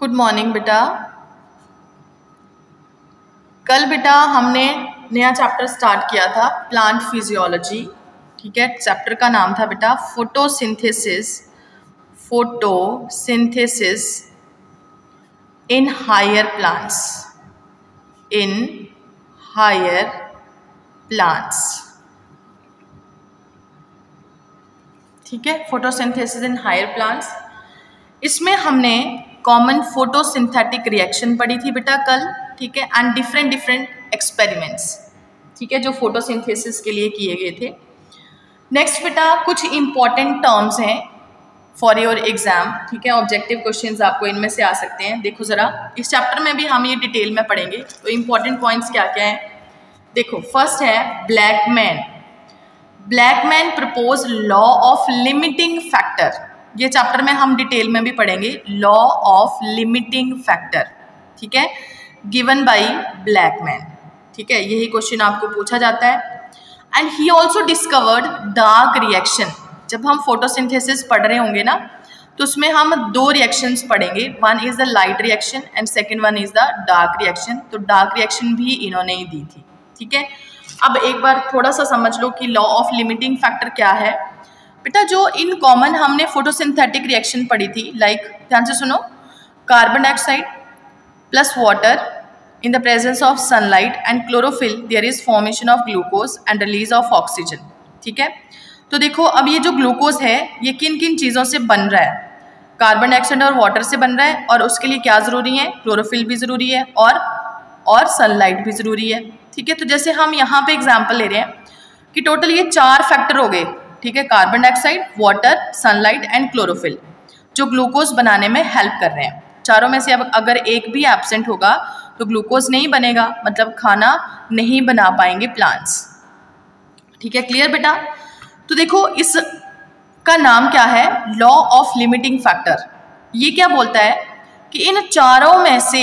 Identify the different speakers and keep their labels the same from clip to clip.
Speaker 1: Good morning बेटा। कल बेटा हमने नया चैप्टर स्टार्ट किया था प्लांट फिजियोलॉजी। ठीक है, चैप्टर का नाम था बेटा फोटोसिंथेसिस इन हायर प्लांट्स। ठीक है, फोटोसिंथेसिस इन हायर प्लांट्स। इसमें हमने कॉमन फोटोसिंथेटिक रिएक्शन पढ़ी थी बेटा कल। ठीक है, एंड डिफरेंट एक्सपेरिमेंट्स, ठीक है, जो फोटोसिंथेसिस के लिए किए गए थे। नेक्स्ट बेटा कुछ इंपॉर्टेंट टर्म्स हैं फॉर योर एग्जाम। ठीक है, ऑब्जेक्टिव क्वेश्चंस आपको इनमें से आ सकते हैं। देखो जरा, इस चैप्टर में भी हम ये डिटेल में पढ़ेंगे, तो इंपॉर्टेंट पॉइंट्स क्या क्या हैं देखो। फर्स्ट है Blackman propose law of limiting factor. ये चैप्टर में हम डिटेल में भी पढ़ेंगे लॉ ऑफ लिमिटिंग फैक्टर। ठीक है, गिवन बाय ब्लैकमैन। ठीक है, यही क्वेश्चन आपको पूछा जाता है। And he also discovered dark reaction. जब हम फोटोसिंथेसिस पढ़ रहे होंगे ना, तो उसमें हम दो रिएक्शंस पढ़ेंगे। One is the light reaction and second one is the dark reaction. तो डार्क रिएक्शन भी इन्होंने ही दी थी। ठीक है, अब एक बार थोड़ा सा समझ लो कि लॉ ऑफ लिमिटिंग फैक्टर क्या है बेटा। जो इन कॉमन हमने फोटोसिंथेटिक रिएक्शन पढ़ी थी, लाइक ध्यान से सुनो, carbon dioxide plus water in the presence of sunlight and chlorophyll there is formation of glucose and release of oxygen. ठीक है, तो देखो अब ये जो ग्लूकोज है ये किन किन चीज़ों से बन रहा है? कार्बन डाइऑक्साइड और वाटर से बन रहा है, और उसके लिए क्या ज़रूरी है? क्लोरोफिल भी ज़रूरी है और सनलाइट भी ज़रूरी है। ठीक है, तो जैसे हम यहाँ पे एग्जाम्पल ले रहे हैं कि टोटल ये 4 फैक्टर हो गए। ठीक है, carbon dioxide, water, sunlight and chlorophyll, जो ग्लूकोज बनाने में हेल्प कर रहे हैं। चारों में से अब अगर एक भी एब्सेंट होगा तो ग्लूकोज नहीं बनेगा, मतलब खाना नहीं बना पाएंगे प्लांट्स। ठीक है, क्लियर बेटा? तो देखो इसका नाम क्या है? Law of limiting factor. ये क्या बोलता है कि इन चारों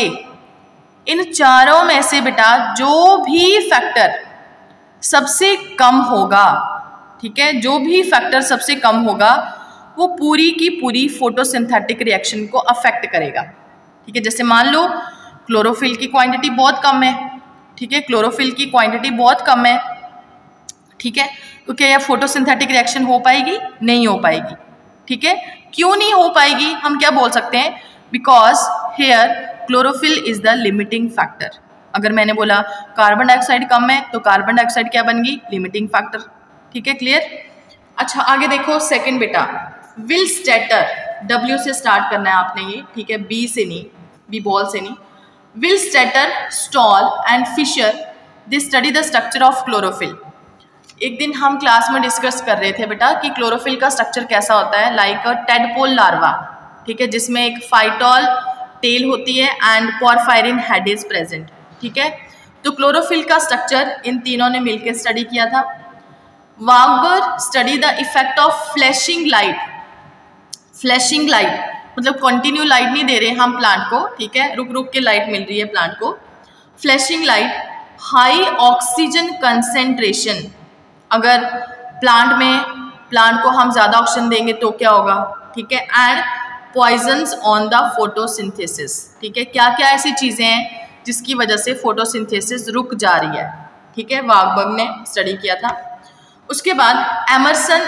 Speaker 1: में से बेटा जो भी फैक्टर सबसे कम होगा, ठीक है, जो भी फैक्टर सबसे कम होगा वो पूरी की पूरी फोटोसिंथेटिक रिएक्शन को अफेक्ट करेगा। ठीक है, जैसे मान लो क्लोरोफिल की क्वांटिटी बहुत कम है। ठीक है, क्लोरोफिल की क्वांटिटी बहुत कम है। ठीक है, तो क्या यह फोटोसिंथेटिक रिएक्शन हो पाएगी? नहीं हो पाएगी। ठीक है, क्यों नहीं हो पाएगी? हम क्या बोल सकते हैं? Because here chlorophyll is the limiting factor. अगर मैंने बोला कार्बन डाइऑक्साइड कम है तो कार्बन डाइऑक्साइड क्या बन गई? Limiting factor. ठीक है, क्लियर? अच्छा, आगे देखो सेकंड बेटा, विल स्टेटर, W से स्टार्ट करना है आपने ये। ठीक है, बी से नहीं, बी बॉल से नहीं। Willstätter, Stoll and Fischer they study the structure of chlorophyll. एक दिन हम क्लास में डिस्कस कर रहे थे बेटा कि क्लोरोफिल का स्ट्रक्चर कैसा होता है, लाइक अ टेडपोल लार्वा। ठीक है, जिसमें एक फाइटोल टेल होती है and porphyrin head is present. ठीक है, तो क्लोरोफिल का स्ट्रक्चर इन तीनों ने मिलकर स्टडी किया था। Warburg study the effect of flashing light मतलब कंटिन्यू लाइट नहीं दे रहे हम प्लांट को। ठीक है, रुक रुक के लाइट मिल रही है प्लांट को। Flashing light, high oxygen concentration. अगर प्लांट को हम ज़्यादा ऑक्सीजन देंगे तो क्या होगा? ठीक है, and poisons on the photosynthesis. ठीक है, क्या क्या ऐसी चीज़ें हैं जिसकी वजह से फोटोसिंथेसिस रुक जा रही है? ठीक है, वागबर्ग ने स्टडी किया था। उसके बाद एमर्सन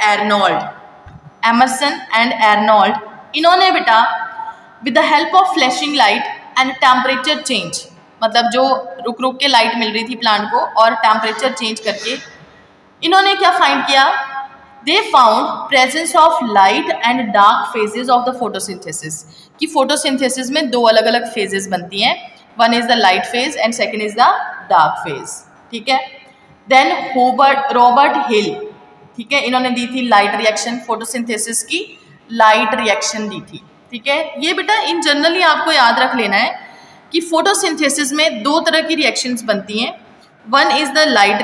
Speaker 1: एंड एर्नोल्ड, इन्होंने बेटा with the help of flashing light and temperature change, मतलब जो रुक रुक के लाइट मिल रही थी प्लांट को और टेम्परेचर चेंज करके इन्होंने क्या फाइंड किया? They found presence of light and dark phases of the photosynthesis. कि फोटोसिंथेसिस में दो अलग अलग फेजेस बनती हैं, one is the light phase and second is the dark phase. ठीक है, देन रॉबर्ट हिल, ठीक है, इन्होंने दी थी लाइट रिएक्शन, फोटोसिंथेसिस की लाइट रिएक्शन दी थी। ठीक है, ये बेटा इन जनरली आपको याद रख लेना है कि फोटोसिंथेसिस में दो तरह की रिएक्शंस बनती हैं। One is the light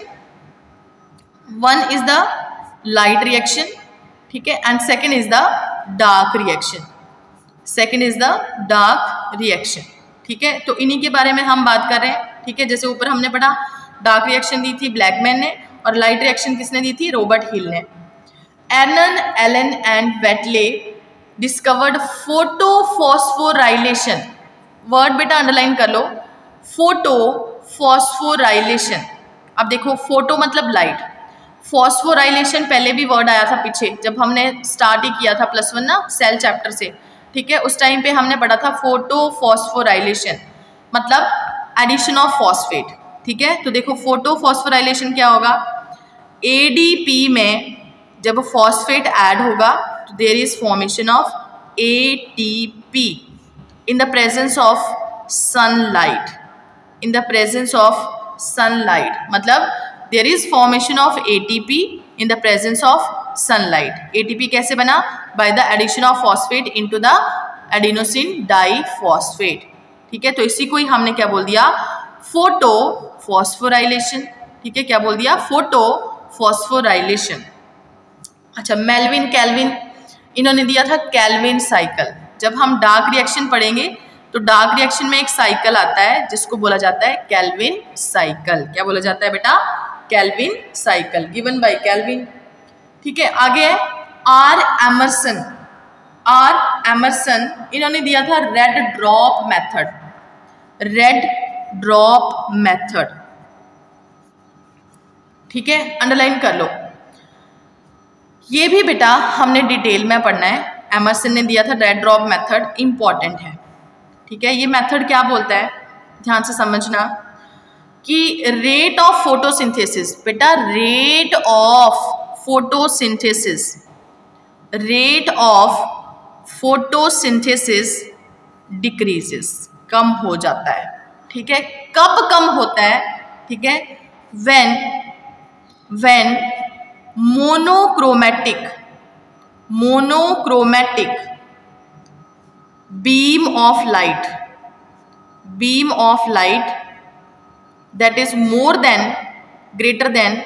Speaker 1: reaction, ठीक है, and second is the dark reaction. ठीक है, तो इन्हीं के बारे में हम बात कर रहे हैं। ठीक है, जैसे ऊपर हमने पढ़ा डार्क रिएक्शन दी थी ब्लैकमैन ने और लाइट रिएक्शन किसने दी थी? रॉबर्ट हिल ने। Arnon, Allen and Whatley discovered photophosphorylation, word बेटा अंडरलाइन कर लो, फोटोफॉस्फोराइलेशन। अब देखो फोटो मतलब लाइट, फॉस्फोराइलेशन पहले भी वर्ड आया था पीछे जब हमने स्टार्ट ही किया था +1 ना सेल चैप्टर से, ठीक है, उस टाइम पे हमने पढ़ा था फोटोफॉस्फोराइलेशन मतलब एडिशन ऑफ फॉस्फेट, ठीक है। तो देखो फोटोफॉस्फोराइलेशन क्या होगा, एडीपी में जब फॉस्फेट ऐड होगा तो there is formation of ATP in the presence of sunlight, in the presence of sunlight, मतलब there is formation of ATP in the presence of sunlight. ATP कैसे बना, by the addition of phosphate into the adenosine diphosphate, ठीक है। तो इसी को ही हमने क्या बोल दिया, फोटोफॉस्फोराइलेशन, ठीक है, क्या बोल दिया, फोटोफॉस्फोराइलेशन। अच्छा, मेल्विन कैल्विन, इन्होंने दिया था कैल्विन साइकिल। जब हम डार्क रिएक्शन पढ़ेंगे तो डार्क रिएक्शन में एक साइकिल आता है जिसको बोला जाता है कैल्विन साइकिल। क्या बोला जाता है बेटा, Calvin cycle, given by Calvin, ठीक है। आगे है आर एमरसन, आर एमरसन, इन्होंने दिया था red drop method, red drop method, ठीक है, अंडरलाइन कर लो। ये भी बेटा हमने डिटेल में पढ़ना है। एमरसन ने दिया था रेड ड्रॉप मेथड, इंपॉर्टेंट है, ठीक है। ये मेथड क्या बोलता है, ध्यान से समझना कि रेट ऑफ फोटोसिंथेसिस, बेटा rate of photosynthesis, rate of photosynthesis decreases, कम हो जाता है, ठीक है। कब कम होता है, ठीक है, when monochromatic beam of light that is greater than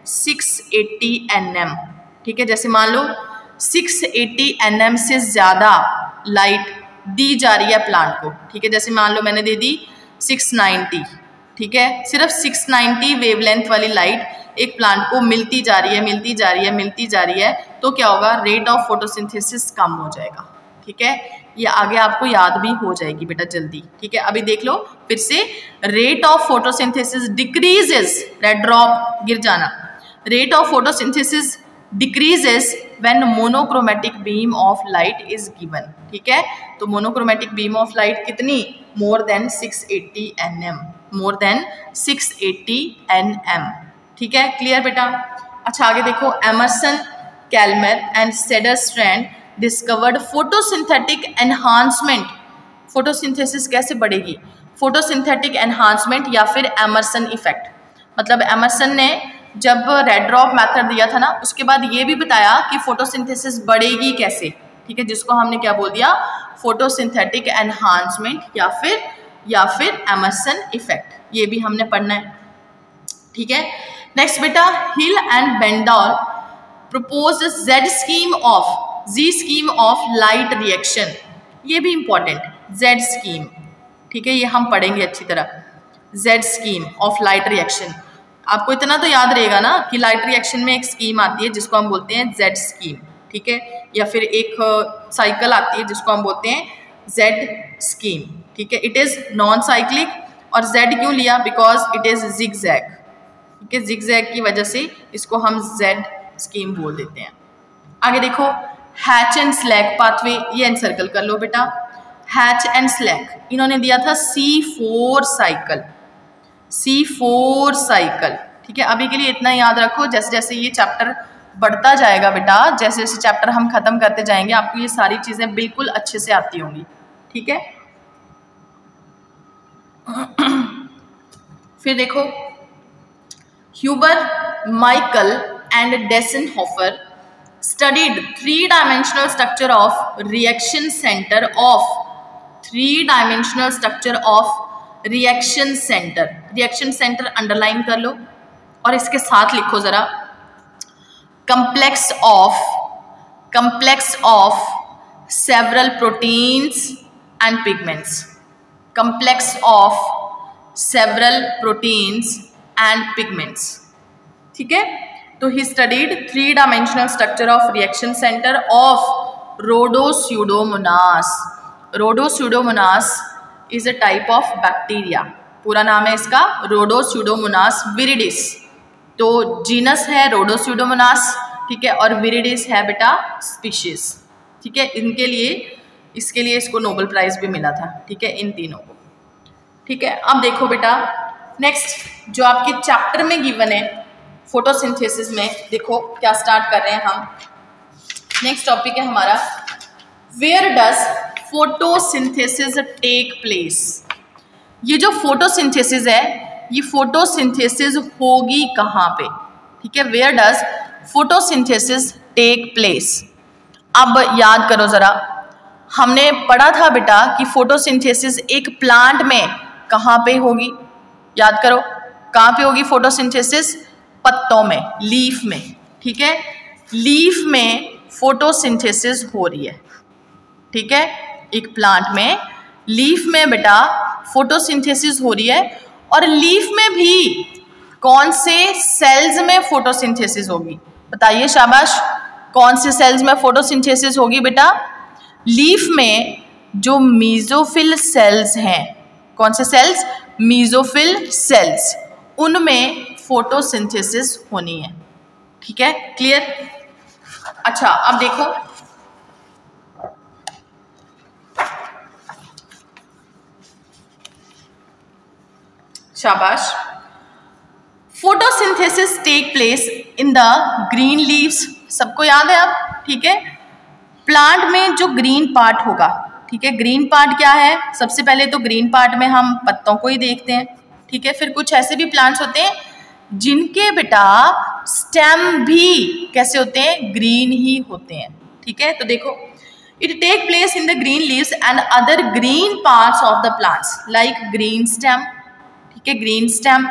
Speaker 1: 680 nm, ठीक है। जैसे मान लो 680 nm से ज़्यादा लाइट दी जा रही है प्लांट को, ठीक है। जैसे मान लो मैंने दे दी 690, ठीक है, सिर्फ 690 वेवलेंथ वाली लाइट एक प्लांट को मिलती जा रही है, तो क्या होगा, रेट ऑफ फोटोसिंथेसिस कम हो जाएगा, ठीक है। ये आगे आपको याद भी हो जाएगी बेटा जल्दी, ठीक है। अभी देख लो फिर से, rate of photosynthesis decreases, red drop गिर जाना, rate of photosynthesis decreases when monochromatic beam of light is given, ठीक है। तो मोनोक्रोमैटिक बीम ऑफ लाइट कितनी, more than 680 nm, more than 680 nm, ठीक है, क्लियर बेटा। अच्छा आगे देखो, Emerson, Chalmers and Cederstrand discovered photosynthetic enhancement, photosynthesis कैसे बढ़ेगी, फोटोसिंथेटिक एनहांसमेंट या फिर एमरसन इफेक्ट। मतलब एमरसन ने जब रेड ड्रॉप मेथड दिया था ना, उसके बाद ये भी बताया कि फोटोसिंथेसिस बढ़ेगी कैसे, ठीक है, जिसको हमने क्या बोल दिया, फोटोसिंथेटिक एनहांसमेंट या फिर एमरसन इफेक्ट, ये भी हमने पढ़ना है, ठीक है। नेक्स्ट बेटा, Hill and Bendall proposed Z scheme of light reaction, ये भी इंपॉर्टेंट, Z स्कीम, ठीक है, ये हम पढ़ेंगे अच्छी तरह, Z scheme of light reaction. आपको इतना तो याद रहेगा ना कि लाइट रिएक्शन में एक स्कीम आती है जिसको हम बोलते हैं Z स्कीम, ठीक है, या फिर एक साइकिल आती है जिसको हम बोलते हैं Z स्कीम, ठीक है। इट इज़ नॉन साइक्लिक, और Z क्यों लिया, बिकॉज इट इज़ जिगजैग, ठीक है, जिगजैग की वजह से इसको हम Z स्कीम बोल देते हैं। आगे देखो, हैच एंड स्लैक पाथवे, ये एनसर्कल कर लो बेटा, हैच एंड स्लैक, इन्होंने दिया था C4 साइकिल, ठीक है। अभी के लिए इतना याद रखो, जैसे जैसे ये चैप्टर बढ़ता जाएगा बेटा, जैसे जैसे चैप्टर हम खत्म करते जाएंगे, आपको ये सारी चीजें बिल्कुल अच्छे से आती होंगी, ठीक है। फिर देखो, Huber, Michel and Deisenhofer studied three-dimensional structure of reaction center of reaction center underline कर लो और इसके साथ लिखो जरा, complex of several proteins and pigments, complex of several proteins and pigments, ठीक है। तो he studied three-dimensional structure of reaction center of Rhodopseudomonas. Rhodopseudomonas is a type of bacteria. पूरा नाम है इसका रोडोस्यूडोमोनास विरिडिस। तो जीनस है रोडोस्यूडोमोनास, ठीक है, और विरिडिस है बेटा स्पीशीज, ठीक है। इसके लिए इसको नोबेल प्राइज भी मिला था, ठीक है, इन तीनों को, ठीक है। अब देखो बेटा नेक्स्ट जो आपके चैप्टर में गिवन है फोटोसिंथेसिस में, देखो क्या स्टार्ट कर रहे हैं हम। नेक्स्ट टॉपिक है हमारा where does photosynthesis take place. ये जो फोटोसिंथेसिस है, ये फोटोसिंथेसिस होगी कहाँ पे, ठीक है। Where does photosynthesis take place. अब याद करो जरा, हमने पढ़ा था बेटा कि फोटोसिंथेसिस एक प्लांट में कहाँ पे होगी, याद करो कहाँ पे होगी फोटोसिंथेसिस, पत्तों में, लीफ में, ठीक है। लीफ में फोटोसिंथेसिस हो रही है, ठीक है, एक प्लांट में लीफ में बेटा फोटोसिंथेसिस हो रही है। और लीफ में भी कौन से सेल्स में फोटोसिंथेसिस होगी, बताइए शाबाश, कौन से सेल्स में फोटोसिंथेसिस होगी बेटा। लीफ में जो मीजोफिल सेल्स हैं, कौन से सेल्स, मीजोफिल सेल्स, उनमें फोटोसिंथेसिस होनी है, ठीक है, क्लियर। अच्छा अब देखो शाबाश, photosynthesis take place in the green leaves, सबको याद है अब, ठीक है। प्लांट में जो ग्रीन पार्ट होगा, ठीक है, ग्रीन पार्ट क्या है, सबसे पहले तो ग्रीन पार्ट में हम पत्तों को ही देखते हैं, ठीक है। फिर कुछ ऐसे भी प्लांट्स होते हैं जिनके बेटा स्टेम भी कैसे होते हैं, ग्रीन ही होते हैं, ठीक है। तो देखो it take place in the green leaves and other green parts of the plants like green stem, ठीक है, green stem.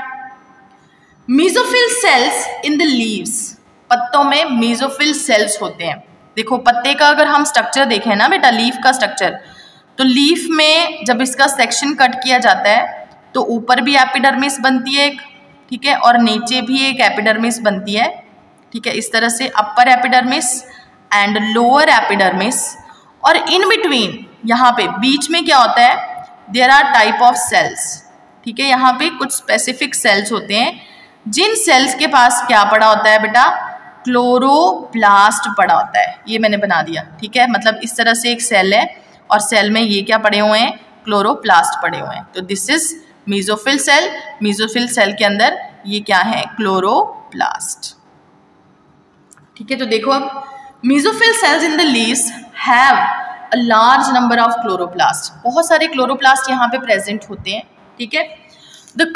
Speaker 1: Mesophyll cells in the leaves, पत्तों में मीजोफिल सेल्स होते हैं। देखो पत्ते का अगर हम स्ट्रक्चर देखें ना बेटा, लीफ का स्ट्रक्चर, तो लीफ में जब इसका सेक्शन कट किया जाता है तो ऊपर भी एपिडर्मिस बनती है एक, ठीक है, और नीचे भी एक एपिडर्मिस बनती है, ठीक है, इस तरह से upper epidermis and lower epidermis. और इन बिटवीन यहाँ पे बीच में क्या होता है, there are type of cells, ठीक है। यहाँ पे कुछ स्पेसिफिक सेल्स होते हैं, जिन सेल्स के पास क्या पड़ा होता है बेटा, क्लोरोप्लास्ट पड़ा होता है। ये मैंने बना दिया, ठीक है, मतलब इस तरह से एक सेल है और सेल में ये क्या पड़े हुए हैं, क्लोरोप्लास्ट पड़े हुए हैं। तो this is mesophyll cell. Mesophyll cell के अंदर ये क्या है, क्लोरोप्लास्ट, ठीक है। तो देखो अब mesophyll cells in the leaves have a large number of chloroplast, बहुत सारे क्लोरोप्लास्ट यहाँ पे प्रेजेंट होते हैं, ठीक है। The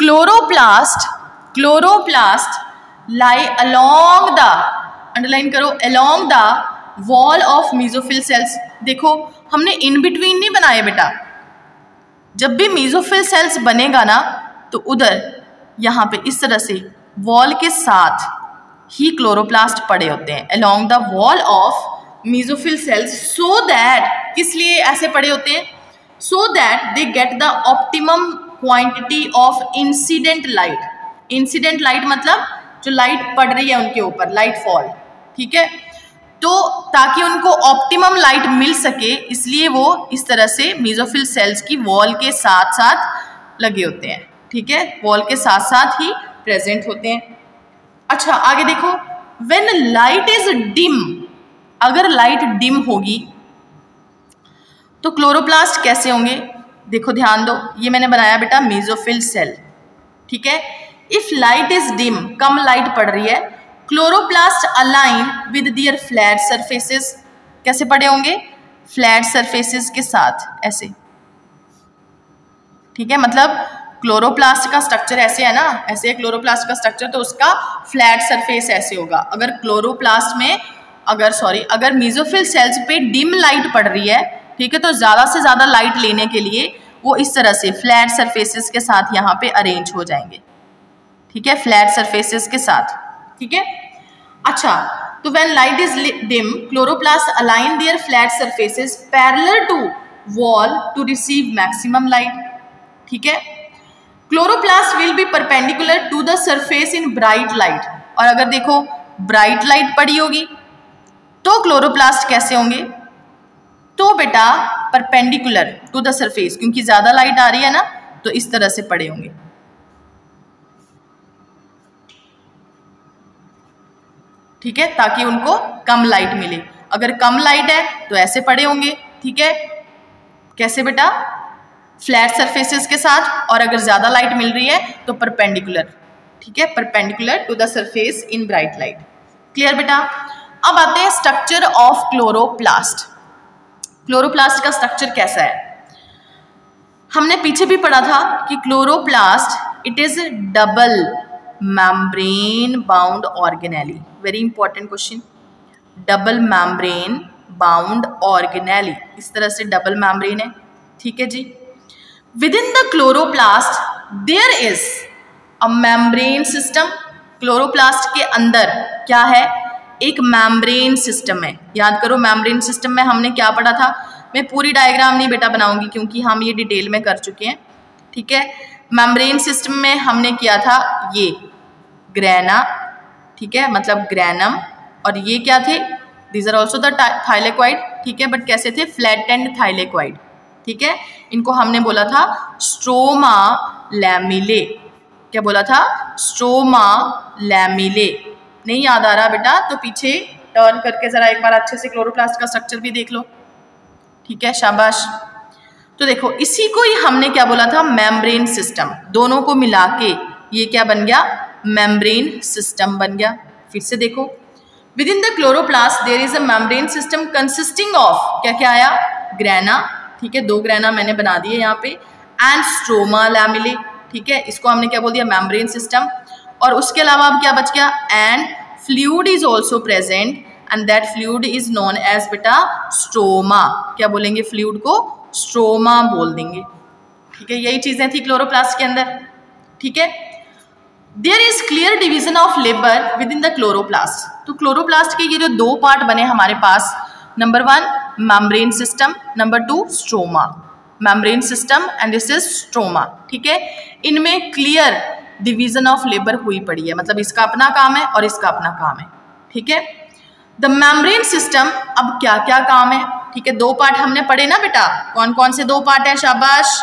Speaker 1: chloroplast lie along the, underline करो, along the wall of mesophyll cells. देखो हमने इन बिटवीन नहीं बनाए बेटा, जब भी मीजोफिल सेल्स बनेगा ना तो उधर यहाँ पे इस तरह से वॉल के साथ ही क्लोरोप्लास्ट पड़े होते हैं, along the wall of mesophyll cells, so that, किस लिए ऐसे पड़े होते हैं, so that they get the optimum quantity of incident light. Incident light मतलब जो लाइट पड़ रही है उनके ऊपर, लाइट फॉल, ठीक है। तो ताकि उनको ऑप्टिमम लाइट मिल सके, इसलिए वो इस तरह से मीजोफिल सेल्स की वॉल के साथ साथ लगे होते हैं, ठीक है, वॉल के साथ साथ ही प्रेजेंट होते हैं। अच्छा आगे देखो, व्हेन लाइट इज डिम, अगर लाइट डिम होगी तो क्लोरोप्लास्ट कैसे होंगे, देखो ध्यान दो, ये मैंने बनाया बेटा मीजोफिल सेल, ठीक है। इफ लाइट इज डिम, कम लाइट पड़ रही है, chloroplast align with their flat surfaces, कैसे पड़े होंगे, फ्लैट सरफेसेस के साथ ऐसे, ठीक है। मतलब क्लोरोप्लास्ट का स्ट्रक्चर ऐसे है ना, ऐसे है क्लोरोप्लास्ट का स्ट्रक्चर, तो उसका फ्लैट सरफेस ऐसे होगा। अगर क्लोरोप्लास्ट में अगर मीजोफिल सेल्स पे डिम लाइट पड़ रही है, ठीक है, तो ज़्यादा से ज़्यादा लाइट लेने के लिए वो इस तरह से फ्लैट सरफेसेस के साथ यहाँ पे अरेंज हो जाएंगे, ठीक है, फ्लैट सरफेसेस के साथ, ठीक है। अच्छा तो when light is dim, chloroplast align their flat surfaces parallel to wall to receive maximum light, ठीक है। Chloroplast will be perpendicular to the surface in bright light, और अगर देखो ब्राइट लाइट पड़ी होगी तो क्लोरोप्लास्ट कैसे होंगे, तो बेटा परपेंडिकुलर टू द सरफेस, क्योंकि ज्यादा लाइट आ रही है ना, तो इस तरह से पड़े होंगे, ठीक है, ताकि उनको कम लाइट मिले। अगर कम लाइट है तो ऐसे पड़े होंगे, ठीक है, कैसे बेटा, फ्लैट सरफेसेस के साथ, और अगर ज्यादा लाइट मिल रही है तो परपेंडिकुलर, ठीक है, perpendicular to the surface in bright light. Clear बेटा। अब आते हैं स्ट्रक्चर ऑफ क्लोरोप्लास्ट। क्लोरोप्लास्ट का स्ट्रक्चर कैसा है? हमने पीछे भी पढ़ा था कि chloroplast it is double membrane bound organelle, very important question, double membrane bound organelle, इस तरह से डबल membrane है, ठीक है जी। within the chloroplast there is a membrane system, chloroplast के अंदर क्या है, एक membrane system है। याद करो membrane system में हमने क्या पढ़ा था, मैं पूरी डायग्राम नहीं बेटा बनाऊंगी क्योंकि हम ये डिटेल में कर चुके हैं, ठीक है। मेम्ब्रेन सिस्टम में हमने किया था ये ग्रेना, ठीक है, मतलब ग्रेनम, और ये क्या थे, these are also the thylakoid, ठीक है, बट कैसे थे, फ्लैट एंड थाइलेक्वाइड, ठीक है। इनको हमने बोला था स्ट्रोमा लैमिले, क्या बोला था, स्ट्रोमा लैमिले। नहीं याद आ रहा बेटा तो पीछे टर्न करके जरा एक बार अच्छे से क्लोरोप्लास्ट का स्ट्रक्चर भी देख लो, ठीक है, शाबाश। तो देखो इसी को ही हमने क्या बोला था, मेम्ब्रेन सिस्टम, दोनों को मिला के ये क्या बन गया, मेम्ब्रेन सिस्टम बन गया। फिर से देखो, within the chloroplast there is a membrane system consisting of, क्या क्या आया, ग्रेना, ठीक है, 2 ग्रेना मैंने बना दिए यहाँ पे, एंड स्ट्रोमा लैमिले, ठीक है, इसको हमने क्या बोल दिया, मेम्ब्रेन सिस्टम। और उसके अलावा अब क्या बच गया, and fluid is also present and that fluid is known as बेटा स्ट्रोमा, क्या बोलेंगे, फ्लूइड को स्ट्रोमा बोल देंगे, ठीक है। यही चीजें थी क्लोरोप्लास्ट के अंदर, ठीक है। There is clear division of labour within the chloroplast. तो क्लोरोप्लास्ट के ये जो 2 पार्ट बने हमारे पास, number 1 membrane system, number 2 stroma, membrane system and this is stroma, ठीक है। इनमें क्लियर डिवीजन ऑफ लेबर हुई पड़ी है, मतलब इसका अपना काम है और इसका अपना काम है, ठीक है। द मेम्ब्रेन सिस्टम, अब क्या क्या काम है, ठीक है, 2 पार्ट हमने पढ़े ना बेटा, कौन कौन से 2 पार्ट हैं, शाबाश,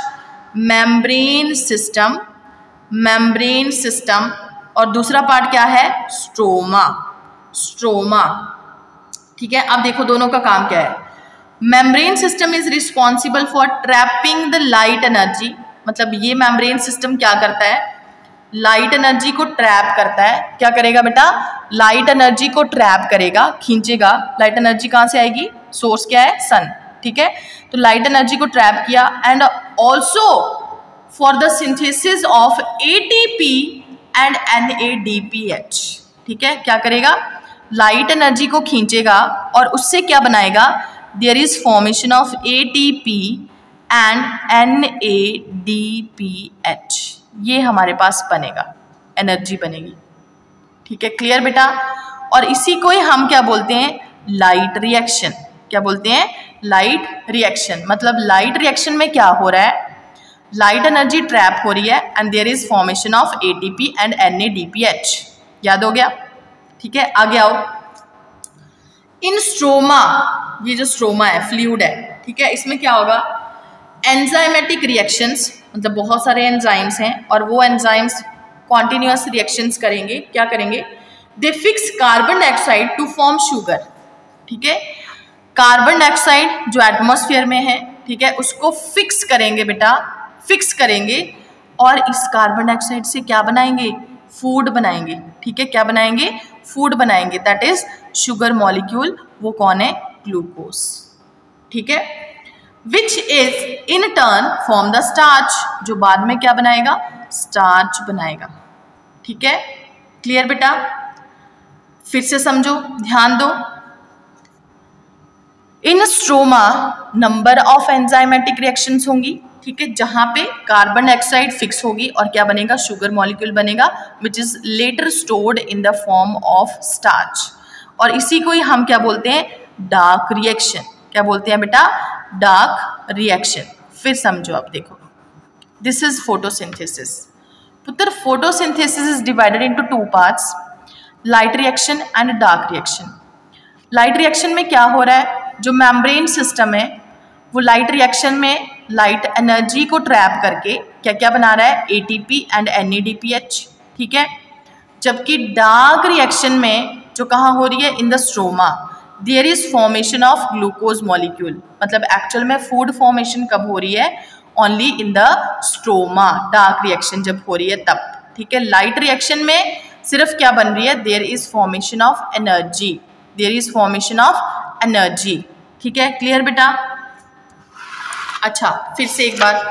Speaker 1: मेम्ब्रेन सिस्टम, मेम्ब्रेन सिस्टम, और दूसरा पार्ट क्या है, स्ट्रोमा, स्ट्रोमा, ठीक है। अब देखो दोनों का काम क्या है। Membrane system is responsible for trapping the light energy, मतलब ये मेम्ब्रेन सिस्टम क्या करता है, लाइट एनर्जी को ट्रैप करता है। क्या करेगा बेटा, लाइट एनर्जी को ट्रैप करेगा, खींचेगा। लाइट एनर्जी कहाँ से आएगी, सोर्स क्या है, सन, ठीक है। तो लाइट एनर्जी को ट्रैप किया, and also for the synthesis of ATP and NADPH, ठीक है। क्या करेगा, लाइट एनर्जी को खींचेगा और उससे क्या बनाएगा, there is formation of ATP and NADPH, ये हमारे पास बनेगा, एनर्जी बनेगी, ठीक है। क्लियर बेटा। और इसी को ही हम क्या बोलते हैं, लाइट रिएक्शन, क्या बोलते हैं, लाइट रिएक्शन। मतलब लाइट रिएक्शन में क्या हो रहा है, लाइट एनर्जी ट्रैप हो रही है and there is formation of ATP and NADPH, याद हो गया, ठीक है। आगे आओ, इन स्ट्रोमा, ये जो स्ट्रोमा है फ्लूइड है, ठीक है, इसमें क्या होगा, एंजाइमेटिक रिएक्शंस, मतलब बहुत सारे एंजाइम्स हैं और वो एंजाइम्स कॉन्टिन्यूअस रिएक्शंस करेंगे। क्या करेंगे, they fix carbon dioxide to form sugar, ठीक है। कार्बन डाइऑक्साइड जो एटमॉस्फेयर में है, ठीक है, उसको फिक्स करेंगे बेटा, फिक्स करेंगे, और इस कार्बन डाइऑक्साइड से क्या बनाएंगे, फूड बनाएंगे, ठीक है। क्या बनाएंगे, फूड बनाएंगे, दैट इज शुगर मॉलिक्यूल, वो कौन है, ग्लूकोज, ठीक है। Which is in turn form the starch, जो बाद में क्या बनाएगा, स्टार्च बनाएगा, ठीक है। क्लियर बेटा। फिर से समझो, ध्यान दो, in stroma number of enzymatic reactions होंगी, ठीक है, जहां पे कार्बन डाइऑक्साइड फिक्स होगी और क्या बनेगा, शुगर मॉलिक्यूल बनेगा, which is later stored in the form of starch. और इसी को ही हम क्या बोलते हैं, डार्क रिएक्शन। क्या बोलते हैं बेटा, डार्क रिएक्शन। फिर समझो, अब देखो, दिस इज फोटोसिंथेसिस। पुत्र, photosynthesis is divided into 2 parts, light reaction and dark reaction. Light reaction में क्या हो रहा है, जो मेम्ब्रेन सिस्टम है वो लाइट रिएक्शन में लाइट एनर्जी को ट्रैप करके क्या क्या बना रहा है, ATP एंड NADPH, ठीक है। जबकि डार्क रिएक्शन में जो कहाँ हो रही है, in the stroma, there is formation of glucose molecule. मतलब एक्चुअल में फूड फॉर्मेशन कब हो रही है, only in the stroma, dark reaction जब हो रही है तब, ठीक है। लाइट रिएक्शन में सिर्फ क्या बन रही है, there is formation of energy, there is formation of energy, ठीक है। क्लियर बेटा? अच्छा, फिर से एक बार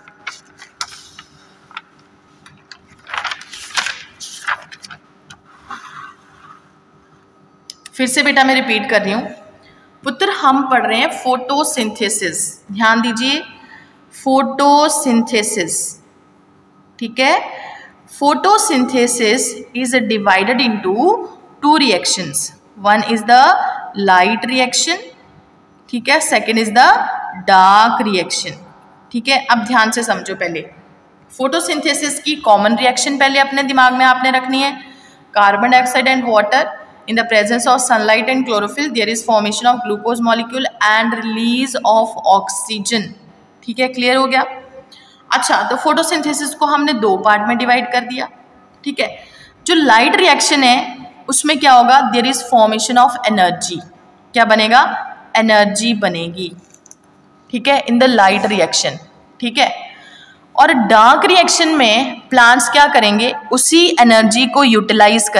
Speaker 1: बेटा मैं रिपीट कर रही हूं। पुत्र, हम पढ़ रहे हैं फोटोसिंथेसिस, ध्यान दीजिए, फोटोसिंथेसिस, ठीक है। Photosynthesis is divided into 2 reactions, one is the light reaction, ठीक है, second is the dark reaction, ठीक है। अब ध्यान से समझो, पहले फोटोसिंथेसिस की कॉमन रिएक्शन पहले अपने दिमाग में आपने रखनी है। Carbon dioxide and water in the presence of sunlight and chlorophyll there is formation of glucose molecule and release of oxygen, ठीक है। क्लियर हो गया? अच्छा, तो फोटोसिंथेसिस को हमने 2 पार्ट में डिवाइड कर दिया, ठीक है। जो लाइट रिएक्शन है उसमें क्या होगा, there is formation of energy, क्या बनेगा, एनर्जी बनेगी, ठीक है, इन द लाइट रिएक्शन, ठीक है। और डार्क रिएक्शन में प्लांट्स क्या करेंगे, उसी एनर्जी को यूटिलाइज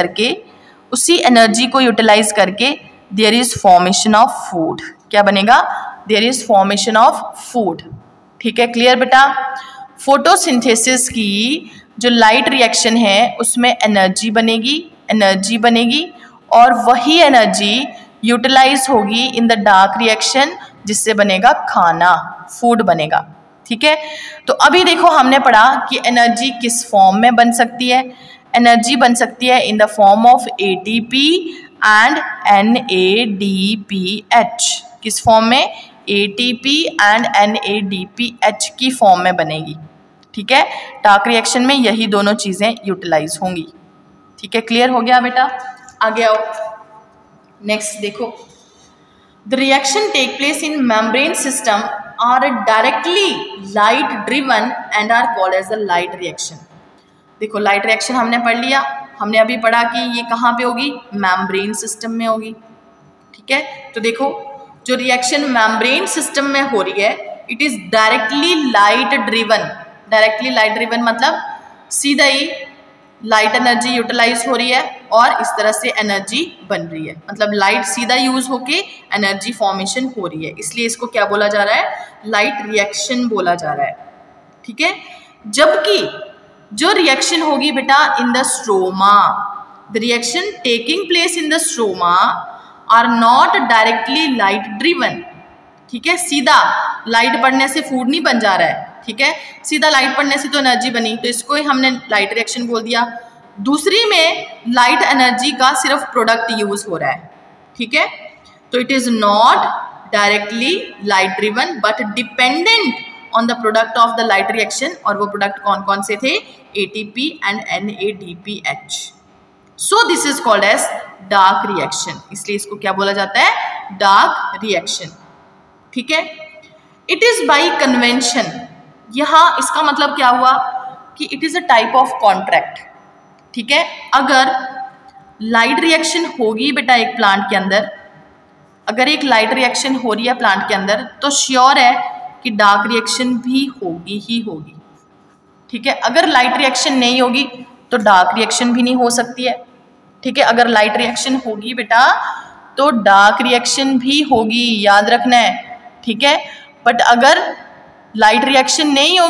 Speaker 1: करके there is formation of food, क्या बनेगा, there is formation of food, ठीक है। क्लियर बेटा? फोटोसिंथेसिस की जो लाइट रिएक्शन है उसमें एनर्जी बनेगी और वही एनर्जी यूटिलाइज होगी इन द डार्क रिएक्शन, जिससे बनेगा खाना, फूड बनेगा, ठीक है। तो अभी देखो हमने पढ़ा कि एनर्जी किस फॉर्म में बन सकती है, एनर्जी बन सकती है in the form of ATP and NADPH, किस फॉर्म में, ATP एंड NADPH की फॉर्म में बनेगी, ठीक है। डार्क रिएक्शन में यही दोनों चीजें यूटिलाइज होंगी, ठीक है। क्लियर हो गया बेटा? आगे आओ, नेक्स्ट देखो, the reaction take place in membrane system are directly light driven and are called as the light reaction. देखो, लाइट रिएक्शन हमने पढ़ लिया, हमने अभी पढ़ा कि ये कहाँ पे होगी, मेम्ब्रेन सिस्टम में होगी, ठीक है। तो देखो, जो रिएक्शन मेम्ब्रेन सिस्टम में हो रही है, it is directly light driven मतलब सीधा ही लाइट एनर्जी यूटिलाइज हो रही है और इस तरह से एनर्जी बन रही है, मतलब लाइट सीधा यूज होके एनर्जी फॉर्मेशन हो रही है, इसलिए इसको क्या बोला जा रहा है, लाइट रिएक्शन बोला जा रहा है, ठीक है। जबकि जो रिएक्शन होगी बेटा in the stroma, the reaction taking place in the stroma are not directly light driven, ठीक है। सीधा लाइट पड़ने से फूड नहीं बन जा रहा है, ठीक है, सीधा लाइट पड़ने से तो एनर्जी बनी, तो इसको ही हमने लाइट रिएक्शन बोल दिया। दूसरी में लाइट एनर्जी का सिर्फ प्रोडक्ट यूज हो रहा है, ठीक है। तो it is not directly light driven but dependent on the product of the light reaction, और वो प्रोडक्ट कौन कौन से थे, ATP and NADPH। So this is called as dark reaction, इसलिए इसको क्या बोला जाता है, डार्क रिएक्शन, ठीक है। इट इज बाई कन्वेंशन, यहाँ इसका मतलब क्या हुआ कि it is a type of contract, ठीक है। अगर लाइट रिएक्शन होगी बेटा एक प्लांट के अंदर, अगर एक लाइट रिएक्शन हो रही है प्लांट के अंदर, तो श्योर है कि डार्क रिएक्शन भी होगी ही होगी, ठीक है। अगर लाइट रिएक्शन नहीं होगी तो डार्क रिएक्शन भी नहीं हो सकती है, ठीक है। अगर लाइट रिएक्शन होगी बेटा तो डार्क रिएक्शन भी होगी, याद रखना है, ठीक है। बट अगर लाइट रिएक्शन नहीं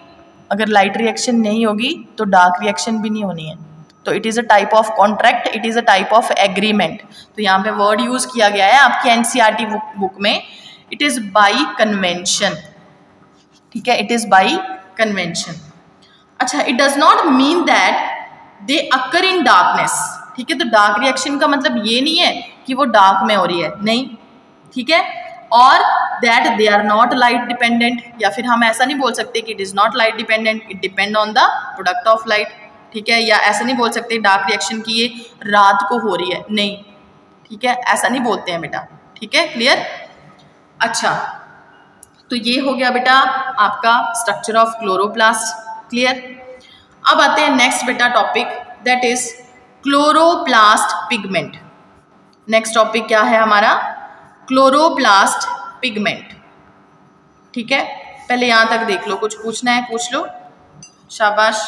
Speaker 1: होगी तो डार्क रिएक्शन भी नहीं होनी है, तो it is a type of contract, it is a type of agreement. तो यहाँ पे वर्ड यूज किया गया है आपकी NCERT बुक में, इट इज बाई कन्वेंशन, ठीक है, इट इज बाई कन्वेंशन। अच्छा, it does not mean that they occur in darkness, ठीक है। तो डार्क रिएक्शन का मतलब ये नहीं है कि वो डार्क में हो रही है, नहीं, ठीक है। और that they are not light dependent, या फिर हम ऐसा नहीं बोल सकते कि it is not light dependent, it depend on the product of light, ठीक है। या ऐसा नहीं बोल सकते डार्क रिएक्शन की ये रात को हो रही है, नहीं, ठीक है, ऐसा नहीं बोलते हैं बेटा, ठीक है। क्लियर? अच्छा, तो ये हो गया बेटा आपका स्ट्रक्चर ऑफ क्लोरोप्लास्ट। क्लियर। अब आते हैं नेक्स्ट बेटा topic, that is chloroplast pigment. Next topic क्या है हमारा? Chloroplast pigment. ठीक है, पहले यहां तक देख लो, कुछ पूछना है पूछ लो। शाबाश।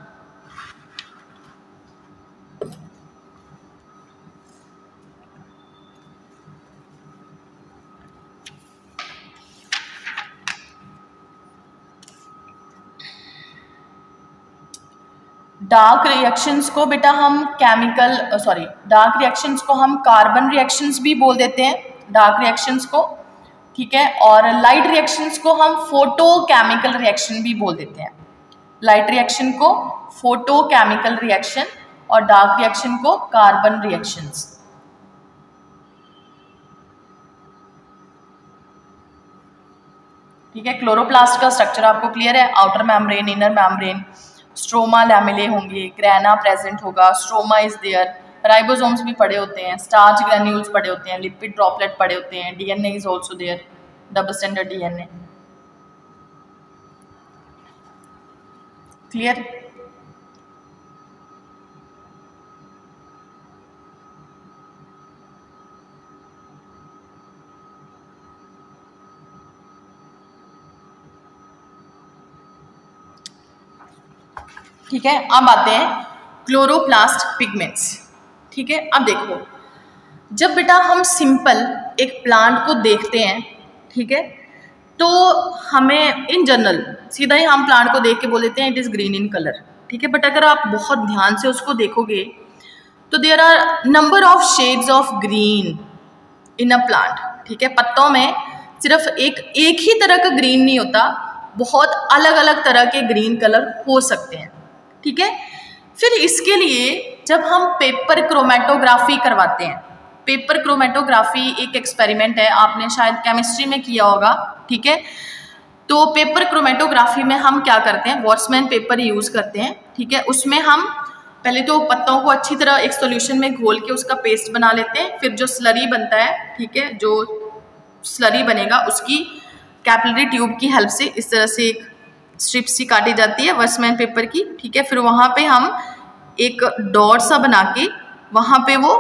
Speaker 1: डार्क रिएक्शंस को बेटा हम डार्क रिएक्शंस को हम कार्बन रिएक्शंस भी बोल देते हैं, डार्क रिएक्शंस को। ठीक है, और लाइट रिएक्शंस को हम फोटोकेमिकल रिएक्शन भी बोल देते हैं। लाइट रिएक्शन को फोटोकेमिकल रिएक्शन और डार्क रिएक्शन को कार्बन रिएक्शंस। ठीक है, क्लोरोप्लास्ट का स्ट्रक्चर आपको क्लियर है। Outer membrane, inner membrane, stroma lamellae होंगे, ग्रेना प्रेजेंट होगा, स्ट्रोमा इज देयर, राइबोसोम्स भी पड़े होते हैं, स्टार्च ग्रैन्यूल्स पड़े होते हैं, लिपिड ड्रॉपलेट पड़े होते हैं, DNA is also there, double standard DNA. Clear. ठीक है, अब आते हैं क्लोरोप्लास्ट पिगमेंट्स। ठीक है, अब देखो, जब बेटा हम सिंपल एक प्लांट को देखते हैं, ठीक है, तो हमें इन जनरल सीधा ही हम प्लांट को देख के बोल देते हैं it is green in colour. ठीक है, बट अगर आप बहुत ध्यान से उसको देखोगे तो there are number of shades of green in a plant. ठीक है, पत्तों में सिर्फ एक ही तरह का ग्रीन नहीं होता, बहुत अलग अलग तरह के ग्रीन कलर हो सकते हैं। ठीक है, फिर इसके लिए जब हम पेपर क्रोमेटोग्राफी करवाते हैं, पेपर क्रोमेटोग्राफी एक एक्सपेरिमेंट है, आपने शायद केमिस्ट्री में किया होगा। ठीक है, तो पेपर क्रोमेटोग्राफी में हम क्या करते हैं, वॉट्समैन पेपर यूज़ करते हैं। ठीक है, उसमें हम पहले तो पत्तों को अच्छी तरह एक सॉल्यूशन में घोल के उसका पेस्ट बना लेते हैं, फिर जो स्लरी बनता है, ठीक है, जो स्लरी बनेगा उसकी कैपिलरी ट्यूब की हेल्प से इस तरह से एक स्ट्रिप सी काटी जाती है वॉट्समैन पेपर की। ठीक है, फिर वहाँ पे हम एक डॉट सा बना के वहाँ पे वो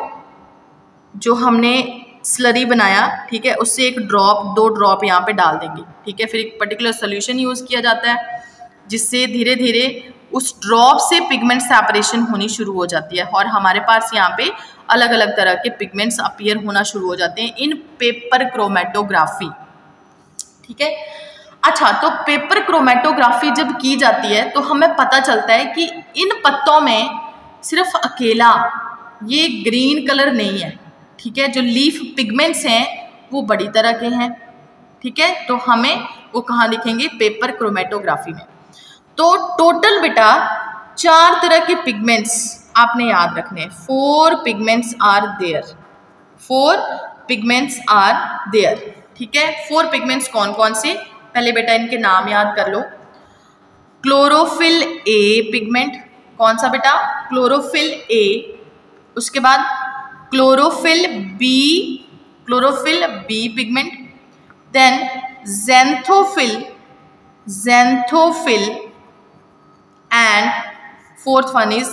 Speaker 1: जो हमने स्लरी बनाया, ठीक है, उससे एक ड्रॉप 2 ड्रॉप यहाँ पे डाल देंगे। ठीक है, फिर एक पर्टिकुलर सोल्यूशन यूज़ किया जाता है जिससे धीरे धीरे उस ड्रॉप से पिगमेंट सेपरेशन होनी शुरू हो जाती है और हमारे पास यहाँ पे अलग अलग तरह के पिगमेंट्स अपीयर होना शुरू हो जाते हैं इन पेपर क्रोमेटोग्राफी। ठीक है, अच्छा, तो पेपर क्रोमेटोग्राफी जब की जाती है तो हमें पता चलता है कि इन पत्तों में सिर्फ अकेला ये ग्रीन कलर नहीं है। ठीक है, जो लीफ पिगमेंट्स हैं वो बड़ी तरह के हैं। ठीक है, तो हमें वो कहाँ दिखेंगे, पेपर क्रोमेटोग्राफी में। तो टोटल बेटा 4 तरह के पिगमेंट्स आपने याद रखने, 4 pigments are there, 4 pigments are there. ठीक है, 4 पिगमेंट्स कौन कौन से, पहले बेटा इनके नाम याद कर लो। क्लोरोफिल ए पिगमेंट, कौन सा बेटा, क्लोरोफिल ए। उसके बाद chlorophyll B pigment, then xanthophyll and fourth one is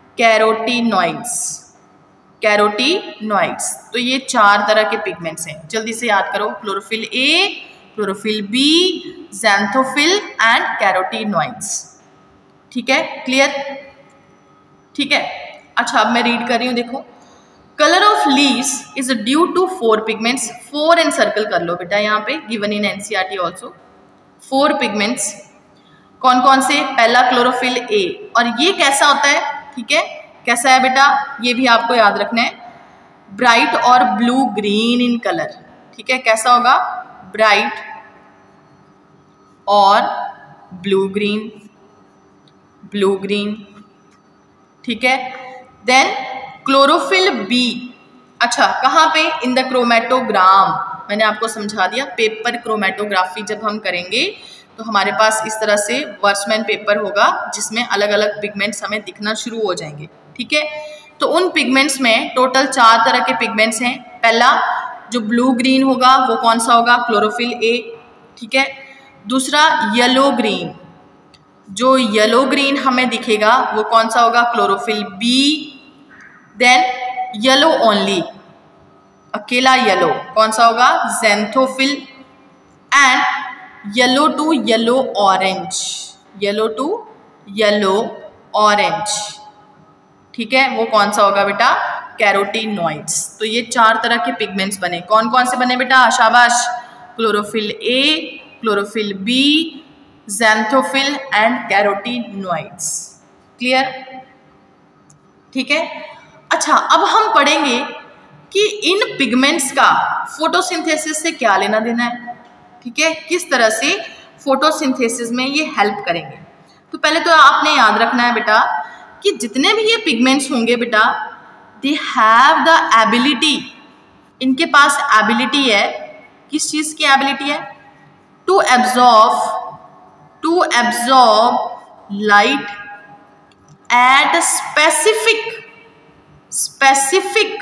Speaker 1: carotenoids. तो ये 4 तरह के पिगमेंट्स हैं, जल्दी से याद करो, chlorophyll A, chlorophyll B, xanthophyll and carotenoids. ठीक है, क्लियर। ठीक है, अच्छा, अब मैं रीड कर रही हूँ, देखो, colour of leaves is due to 4 pigments. 4 encircle कर लो बेटा यहाँ पे, given in NCERT also. 4 pigments कौन कौन से, पहला क्लोरोफिल ए, और ये कैसा होता है, ठीक है, कैसा है बेटा, ये भी आपको याद रखना है, ब्राइट और ब्लू ग्रीन इन कलर। ठीक है, कैसा होगा, ब्राइट और ब्लू ग्रीन। ठीक है, देन क्लोरोफिल बी, अच्छा, कहाँ पे, इन द क्रोमेटोग्राम, मैंने आपको समझा दिया। पेपर क्रोमेटोग्राफी जब हम करेंगे तो हमारे पास इस तरह से वॉट्समैन पेपर होगा जिसमें अलग अलग पिगमेंट्स हमें दिखना शुरू हो जाएंगे। ठीक है, तो उन पिगमेंट्स में टोटल 4 तरह के पिगमेंट्स हैं। पहला जो ब्लू ग्रीन होगा वो कौन सा होगा, क्लोरोफिल ए। ठीक है। दूसरा येलो ग्रीन, जो येलो ग्रीन हमें दिखेगा वो कौन सा होगा? Chlorophyll B. Then yellow only, अकेला येलो कौन सा होगा? Xanthophyll. And yellow to yellow orange, yellow to yellow orange, ठीक है, वो कौन सा होगा बेटा? कैरोटीनॉइड्स। तो ये 4 तरह के पिगमेंट्स बने। कौन कौन से बने बेटा? शाबाश। Chlorophyll A, chlorophyll B, xanthophyll and carotenoids. Clear? ठीक है। अच्छा, अब हम पढ़ेंगे कि इन पिगमेंट्स का फोटोसिंथेसिस से क्या लेना देना है, ठीक है, किस तरह से फोटोसिंथेसिस में ये हेल्प करेंगे। तो पहले तो आपने याद रखना है बेटा कि जितने भी ये पिगमेंट्स होंगे बेटा, दे हैव द एबिलिटी, इनके पास एबिलिटी है, किस चीज़ की एबिलिटी है? To absorb light at specific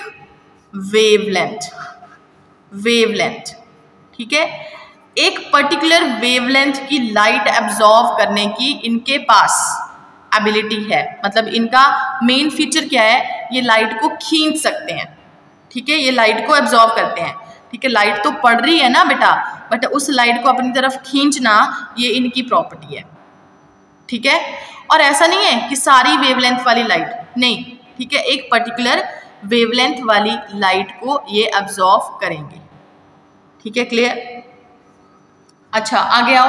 Speaker 1: wavelength, ठीक है, एक पर्टिकुलर वेवलेंथ की लाइट एब्जॉर्व करने की इनके पास एबिलिटी है। मतलब इनका मेन फीचर क्या है? ये लाइट को खींच सकते हैं, ठीक है, ये लाइट को एब्जॉर्व करते हैं, ठीक है। लाइट तो पड़ रही है ना बेटा, बट उस लाइट को अपनी तरफ खींचना ये इनकी प्रॉपर्टी है, ठीक है। और ऐसा नहीं है कि सारी वेवलेंथ वाली लाइट, नहीं, ठीक है, एक पर्टिकुलर वेवलेंथ वाली लाइट को ये एब्जॉर्व करेंगे, ठीक है। क्लियर? अच्छा, आगे आओ।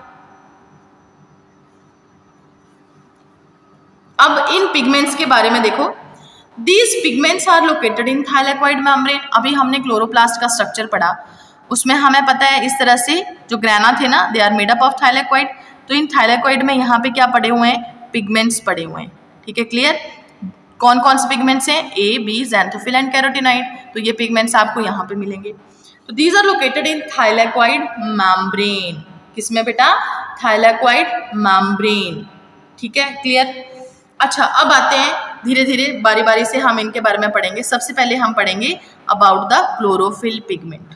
Speaker 1: अब इन पिगमेंट्स के बारे में देखो। These pigments are located in thylakoid membrane। अभी हमने क्लोरोप्लास्ट का स्ट्रक्चर पढ़ा, उसमें हमें पता है इस तरह से जो ग्रेना थे ना, they are made up of thylakoid. तो इन थाइलेक्वाइड में यहाँ पे क्या पड़े हुए हैं? पिगमेंट्स पड़े हुए हैं, ठीक है। क्लियर? कौन कौन से पिगमेंट्स हैं? A, B, xanthophyll and carotenoid. तो ये पिगमेंट्स आपको यहाँ पे मिलेंगे। तो these are located in thylakoid membrane. किसमें बेटा? थाइलेक्वाइड मेम्ब्रेन, ठीक है। क्लियर? अच्छा, अब आते हैं धीरे धीरे बारी बारी से हम इनके बारे में पढ़ेंगे। सबसे पहले हम पढ़ेंगे अबाउट द क्लोरोफिल पिगमेंट,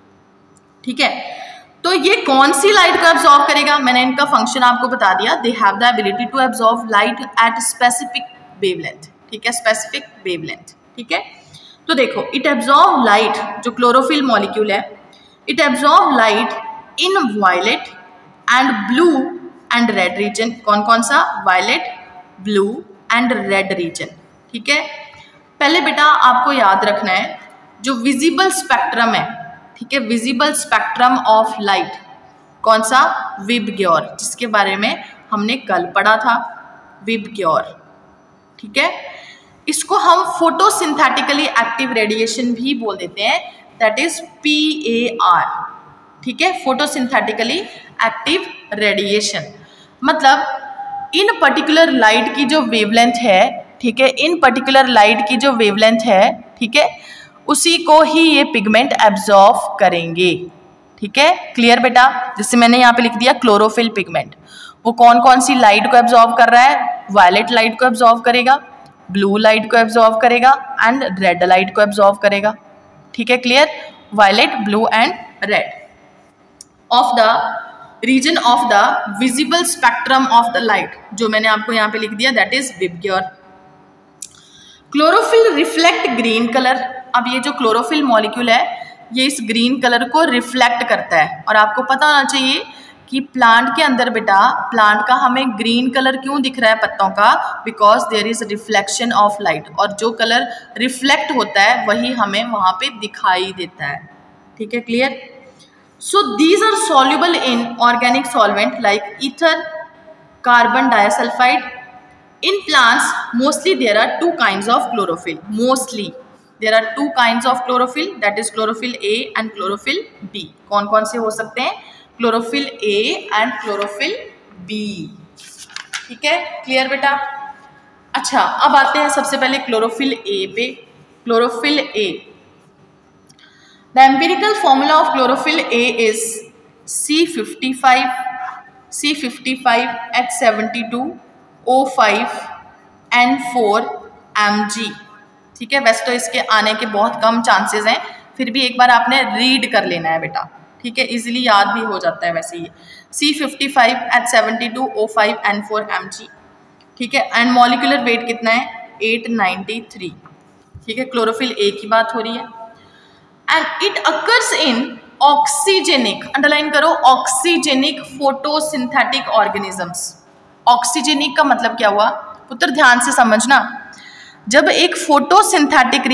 Speaker 1: ठीक है। तो ये कौन सी लाइट को एब्जॉर्व करेगा? मैंने इनका फंक्शन आपको बता दिया। They have the ability to absorb light at specific wavelength, ठीक है, स्पेसिफिक वेवलेंथ, ठीक है। तो देखो, इट एब्जॉर्व लाइट, जो क्लोरोफिल मॉलिक्यूल है, it absorb light in violet and blue and red region. कौन कौन सा? Violet, blue and red region, ठीक है। पहले बेटा आपको याद रखना है जो विजिबल स्पेक्ट्रम है, ठीक है, विजिबल स्पेक्ट्रम ऑफ लाइट, कौन सा? विबग्योर, जिसके बारे में हमने कल पढ़ा था, विबग्योर, ठीक है। इसको हम फोटोसिंथेटिकली एक्टिव रेडिएशन भी बोल देते हैं, दैट इज PAR, ठीक है, फोटोसिंथेटिकली एक्टिव रेडिएशन। मतलब इन पर्टिकुलर लाइट की जो वेवलेंथ है, ठीक है, इन पर्टिकुलर लाइट की जो वेवलेंथ है, ठीक है, उसी को ही ये पिगमेंट एब्जॉर्व करेंगे, ठीक है। क्लियर बेटा? जैसे मैंने यहाँ पे लिख दिया क्लोरोफिल पिगमेंट, वो कौन कौन सी लाइट को एब्जॉर्व कर रहा है? वायलेट लाइट को एब्जॉर्व करेगा, ब्लू लाइट को एब्जॉर्व करेगा एंड रेड लाइट को एब्जॉर्व करेगा, ठीक है। Clear? Violet, blue and red of the region of the visible spectrum of the light, जो मैंने आपको यहाँ पे लिख दिया, that is VIBGYOR. Chlorophyll reflect green colour. अब ये जो क्लोरोफिल मॉलिक्यूल है, ये इस ग्रीन कलर को रिफ्लेक्ट करता है। और आपको पता होना चाहिए कि प्लांट के अंदर बेटा, प्लांट का हमें ग्रीन कलर क्यों दिख रहा है पत्तों का? Because there is reflection of light, और जो कलर रिफ्लेक्ट होता है वही हमें वहाँ पे दिखाई देता है, ठीक है। Clear? So these are soluble in organic solvent like ether, carbon disulfide. In plants, mostly there are 2 kinds of chlorophyll. Mostly there are 2 kinds of chlorophyll, that is chlorophyll A and chlorophyll B. कौन कौन से हो सकते हैं? Chlorophyll A and chlorophyll B. ठीक है? Clear बेटा? अच्छा, अब आते हैं सबसे पहले chlorophyll A पे। chlorophyll A, the empirical formula of chlorophyll A is C55H72O5 N4 Mg, ठीक है। वैसे तो इसके आने के बहुत कम चांसेस हैं, फिर भी एक बार आपने रीड कर लेना है बेटा, ठीक है, इजीली याद भी हो जाता है वैसे ये। C55H72O5N4 Mg, ठीक है, एंड मॉलिक्यूलर वेट कितना है 893, ठीक है, क्लोरोफिल ए की बात हो रही है। And it occurs in oxygenic, underline करो, ऑक्सीजेनिक फोटोसिंथेटिक ऑर्गेनिजम्स। ऑक्सीजेनिक का मतलब क्या हुआ पुत्र, ध्यान से समझना। जब एक फोटोसिंथेटिक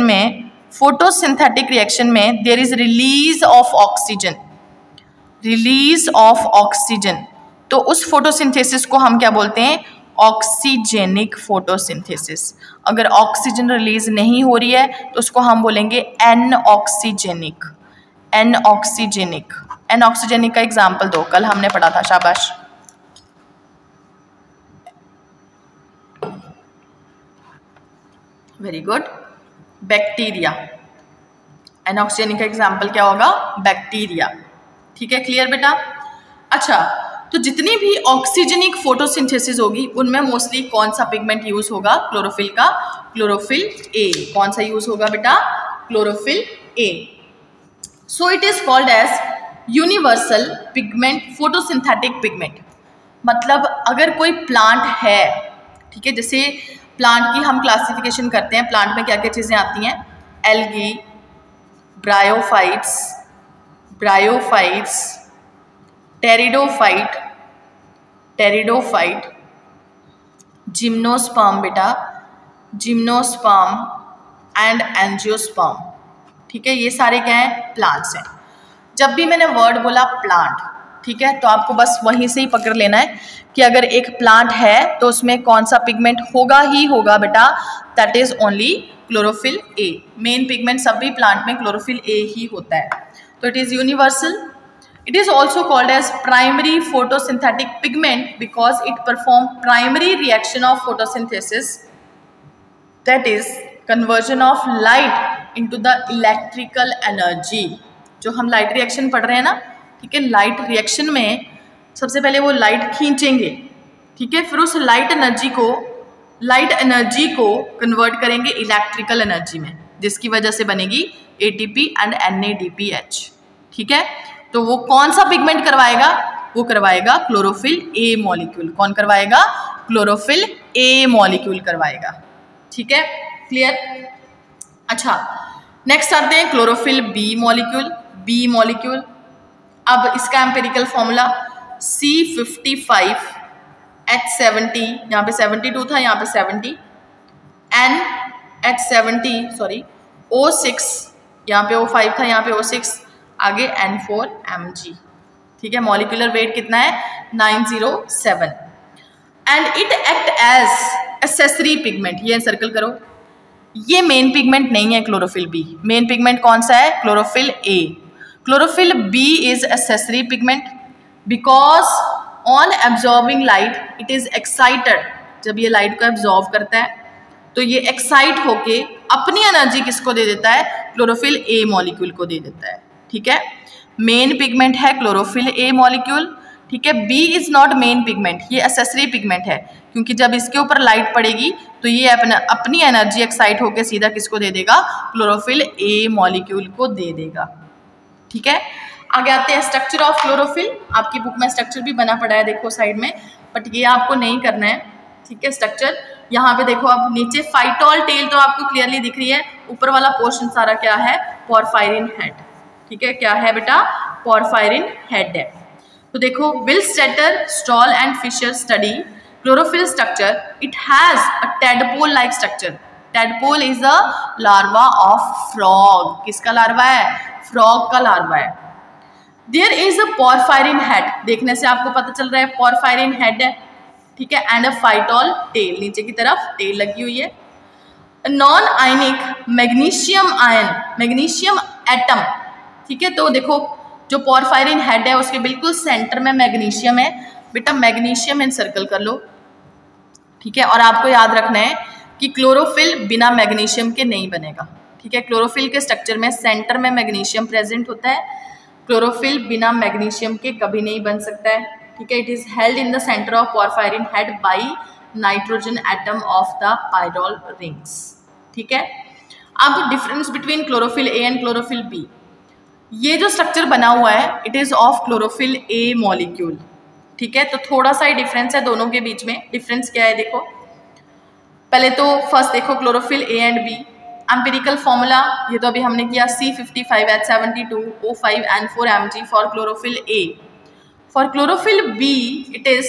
Speaker 1: रिएक्शन में there is release of oxygen, तो उस फोटोसिंथेसिस को हम क्या बोलते हैं, ऑक्सीजेनिक फोटोसिंथेसिस। अगर ऑक्सीजन रिलीज नहीं हो रही है तो उसको हम बोलेंगे एनऑक्सीजेनिक। एनऑक्सीजेनिक का एग्जाम्पल दो, कल हमने पढ़ा था, शाबाश। Very good. बैक्टीरिया, एनऑक्सीजेनिक का एग्जाम्पल क्या होगा, बैक्टीरिया, ठीक है, क्लियर बेटा। अच्छा, तो जितनी भी ऑक्सीजनिक फोटोसिंथेसिस होगी उनमें मोस्टली कौन सा पिगमेंट यूज होगा, क्लोरोफिल का, क्लोरोफिल ए। कौन सा यूज होगा बेटा, chlorophyll A. So it is called as universal pigment, photosynthetic pigment. मतलब अगर कोई प्लांट है, ठीक है, जैसे प्लांट की हम क्लासिफिकेशन करते हैं, प्लांट में क्या क्या चीजें आती हैं, एल्गी, ब्रायोफाइट्स, टेरिडोफाइट, जिम्नोस्पर्म बेटा, एंड एंजियोस्पर्म, ठीक है, ये सारे क्या हैं, प्लांट्स हैं। जब भी मैंने वर्ड बोला प्लांट, ठीक है, तो आपको बस वहीं से ही पकड़ लेना है कि अगर एक प्लांट है तो उसमें कौन सा पिगमेंट होगा ही होगा बेटा, that is only chlorophyll A. Main pigment सभी प्लांट में क्लोरोफिल ए ही होता है, तो it is universal. It is also called as primary photosynthetic pigment because it performs primary reaction of photosynthesis, that is conversion of light into the electrical energy। जो हम light reaction पढ़ रहे हैं ना, ठीक है, लाइट रिएक्शन में सबसे पहले वो लाइट खींचेंगे, ठीक है, फिर उस लाइट एनर्जी को कन्वर्ट करेंगे इलेक्ट्रिकल एनर्जी में, जिसकी वजह से बनेगी ATP एंड NADPH, ठीक है। तो वो कौन सा पिगमेंट करवाएगा, वो करवाएगा क्लोरोफिल ए मॉलिक्यूल। कौन करवाएगा, क्लोरोफिल ए मॉलिक्यूल करवाएगा, ठीक है, क्लियर। अच्छा, नेक्स्ट आते हैं क्लोरोफिल बी मॉलिक्यूल। अब इसका एम्पिरिकल फॉर्मूला C55H70, यहाँ पे 72 था, यहाँ पे 70, NH70 O6, यहाँ पे O5 था, यहाँ पे O6, आगे N4 Mg, ठीक है, मॉलिक्यूलर वेट कितना है 907, and it act as accessory pigment. ये सर्कल करो, ये मेन पिगमेंट नहीं है क्लोरोफिल बी। मेन पिगमेंट कौन सा है, chlorophyll A. Chlorophyll B is accessory pigment because on absorbing light it is excited. जब ये लाइट को एब्जॉर्ब करता है तो ये एक्साइट होके अपनी एनर्जी किसको दे देता है, क्लोरोफिल ए मॉलिक्यूल को दे देता है, ठीक है। मेन पिगमेंट है क्लोरोफिल ए मॉलिक्यूल, ठीक है। B is not main pigment, ये एक्सेसरी पिगमेंट है, क्योंकि जब इसके ऊपर लाइट पड़ेगी तो ये अपनी एनर्जी एक्साइट होकर सीधा किसको दे देगा, क्लोरोफिल ए मॉलिक्यूल को दे देगा, ठीक है। आगे आते हैं स्ट्रक्चर ऑफ क्लोरोफिल। आपकी बुक में स्ट्रक्चर भी बना पड़ा है, देखो साइड में, बट ये आपको नहीं करना है, ठीक है। स्ट्रक्चर यहाँ पे देखो, आप नीचे फाइटोल टेल तो आपको क्लियरली दिख रही है, ऊपर वाला पोर्शन सारा क्या है, पोरफायरिन हेड, ठीक है। क्या है बेटा, पोरफायरिन हेड है। तो देखो, Willstätter, Stoll and Fischer study chlorophyll structure. It has a tadpole like structure. Tadpole is a larva of frog. किसका लार्वा है, फ्रॉग का लार्वा है। There is a porphyrin head, देखने से आपको पता चल रहा है पोरफायरिन हेड है, ठीक है, एंड अ फाइटोल टेल, नीचे की तरफ टेल लगी हुई है। Non ionic magnesium ion, magnesium atom, ठीक है। तो देखो, जो पोरफायरिन हेड है उसके बिल्कुल सेंटर में मैग्नीशियम है, बेटा मैग्नीशियम इन सर्कल कर लो, ठीक है। और आपको याद रखना है कि क्लोरोफिल बिना मैग्नीशियम के नहीं बनेगा, ठीक है। क्लोरोफिल के स्ट्रक्चर में सेंटर में मैग्नीशियम प्रेजेंट होता है, क्लोरोफिल बिना मैग्नीशियम के कभी नहीं बन सकता है, ठीक है। It is held in the centre of porphyrin head by nitrogen atom of the pyrrole rings, ठीक है। अब difference between chlorophyll A and chlorophyll B. ये जो स्ट्रक्चर बना हुआ है it is of chlorophyll A molecule, ठीक है। तो थोड़ा सा ही डिफरेंस है दोनों के बीच में। डिफरेंस क्या है देखो, पहले तो फर्स्ट देखो chlorophyll A and B, empirical formula ये तो अभी हमने किया C55H72 O5N4 Mg for chlorophyll A. For chlorophyll B it is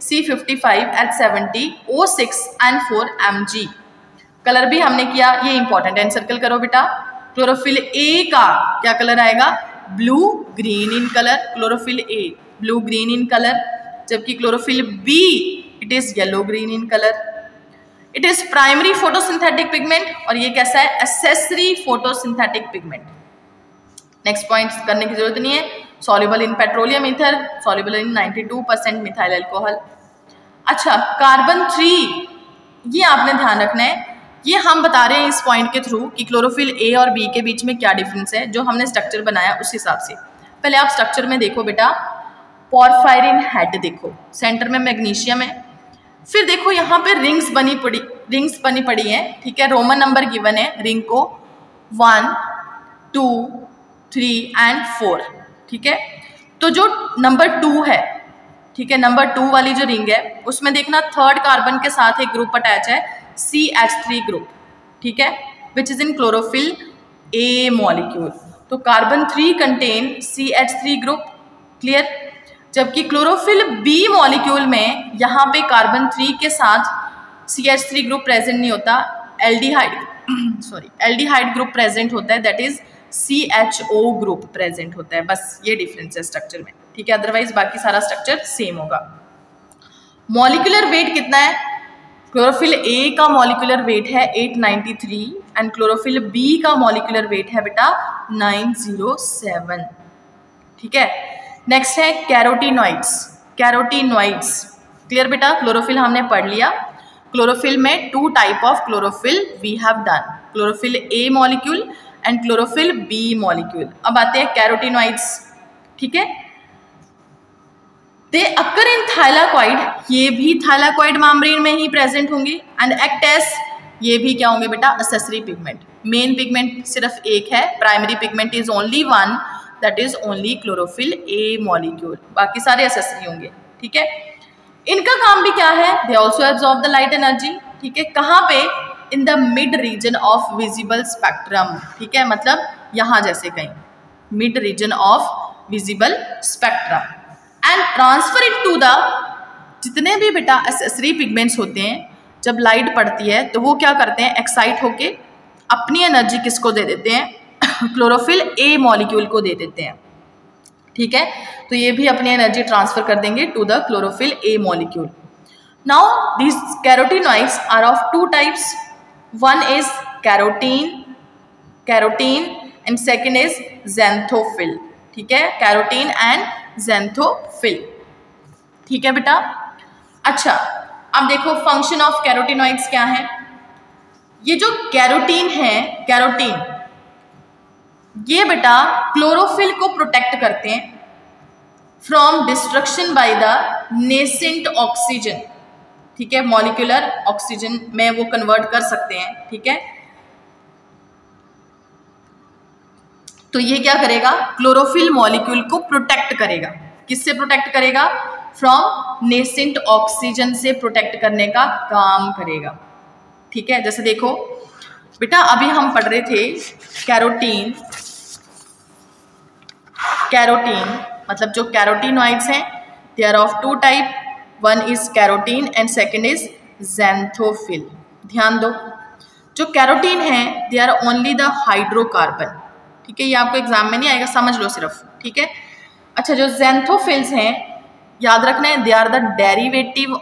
Speaker 1: C55H70 O6N4 Mg। Colour भी हमने किया, ये इंपॉर्टेंट है, सर्कल करो बेटा। क्लोरोफिल ए का क्या कलर आएगा, blue green in colour, chlorophyll A blue green in colour, जबकि chlorophyll B it is yellow green in colour. It is primary photosynthetic pigment और ये कैसा है, accessory photosynthetic pigment. Next point करने की जरूरत नहीं है। Soluble in petroleum ether, soluble in 92% methyl alcohol. अच्छा, कार्बन 3 ये आपने ध्यान रखना है, ये हम बता रहे हैं इस पॉइंट के थ्रू कि क्लोरोफिल ए और बी के बीच में क्या डिफरेंस है, जो हमने स्ट्रक्चर बनाया उस हिसाब से। पहले आप स्ट्रक्चर में देखो बेटा, पोरफायरिन हेड देखो, सेंटर में मैग्नीशियम है, फिर देखो यहाँ पे रिंग्स बनी पड़ी हैं, ठीक है। रोमन नंबर गिवन है रिंग को 1, 2, 3 एंड 4, ठीक है। तो जो नंबर 2 है, ठीक है, नंबर 2 वाली जो रिंग है उसमें देखना थर्ड कार्बन के साथ एक ग्रुप अटैच है CH3 ग्रुप, ठीक है, which is in chlorophyll A molecule. तो carbon 3 contain CH3 group, clear. जबकि क्लोरोफिल बी मॉलिक्यूल में यहाँ पे कार्बन 3 के साथ CH3 ग्रुप प्रेजेंट नहीं होता, एल्डिहाइड ग्रुप प्रेजेंट होता है, that is CHO group present होता है। बस ये डिफरेंस है स्ट्रक्चर में, ठीक है, अदरवाइज बाकी सारा स्ट्रक्चर सेम होगा। मॉलिक्यूलर वेट कितना है, क्लोरोफिल ए का मॉलिक्यूलर वेट है 893 एंड क्लोरोफिल बी का मॉलिक्यूलर वेट है बेटा 907, ठीक है। नेक्स्ट है कैरोटीनॉइड्स, क्लियर बेटा। क्लोरोफिल हमने पढ़ लिया, क्लोरोफिल में 2 type of chlorophyll we have done, chlorophyll A molecule and chlorophyll B molecule. अब आते हैं कैरोटीनॉइड्स, ठीक है। दे अकर इन थाइलाकॉइड, ये भी थाइलाकॉइड मेम्ब्रेन में ही प्रेजेंट होंगे एंड एक्ट एज, ये भी क्या होंगे बेटा, एसेसरी पिगमेंट। मेन पिगमेंट सिर्फ एक है, primary pigment is only one, that is only chlorophyll A molecule, बाकी सारे एसेसरी होंगे, ठीक है। इनका काम भी क्या है, they also absorb the light energy, ठीक है। कहाँ पे, in the mid region of visible spectrum, ठीक है, मतलब यहाँ जैसे कहीं mid region of visible spectrum and transfer it to the, जितने भी बेटा एसेसरी पिगमेंट्स होते हैं, जब लाइट पड़ती है तो वो क्या करते हैं, एक्साइट होके अपनी एनर्जी किसको दे देते हैं, क्लोरोफिल ए मॉलिक्यूल को दे देते हैं, ठीक है। तो ये भी अपनी एनर्जी ट्रांसफर कर देंगे to the chlorophyll A molecule. Now these carotenoids are of 2 types, one is carotene and second is xanthophyll, ठीक है, कैरोटीन एंड ज़ैंथोफिल, ठीक है बेटा। अच्छा, अब देखो फंक्शन ऑफ कैरोटीनॉइड्स क्या है। ये जो कैरोटीन है, कैरोटीन ये बेटा क्लोरोफिल को प्रोटेक्ट करते हैं from destruction by the nascent oxygen, ठीक है, मॉलिक्यूलर ऑक्सीजन में वो कन्वर्ट कर सकते हैं, ठीक है। तो ये क्या करेगा, क्लोरोफिल मॉलिक्यूल को प्रोटेक्ट करेगा, किससे प्रोटेक्ट करेगा, फ्रॉम नेसेंट ऑक्सीजन से प्रोटेक्ट करने का काम करेगा, ठीक है। जैसे देखो बेटा अभी हम पढ़ रहे थे कैरोटीन मतलब जो कैरोटीनॉइड्स हैं they are of 2 type, one is carotene and second is xanthophyll. ध्यान दो, जो कैरोटीन है they are only the hydrocarbon, ठीक है, ये आपको एग्जाम में नहीं आएगा, समझ लो सिर्फ, ठीक है। अच्छा, जो ज़ैंथोफिल्स हैं याद रखना है, they are the derivative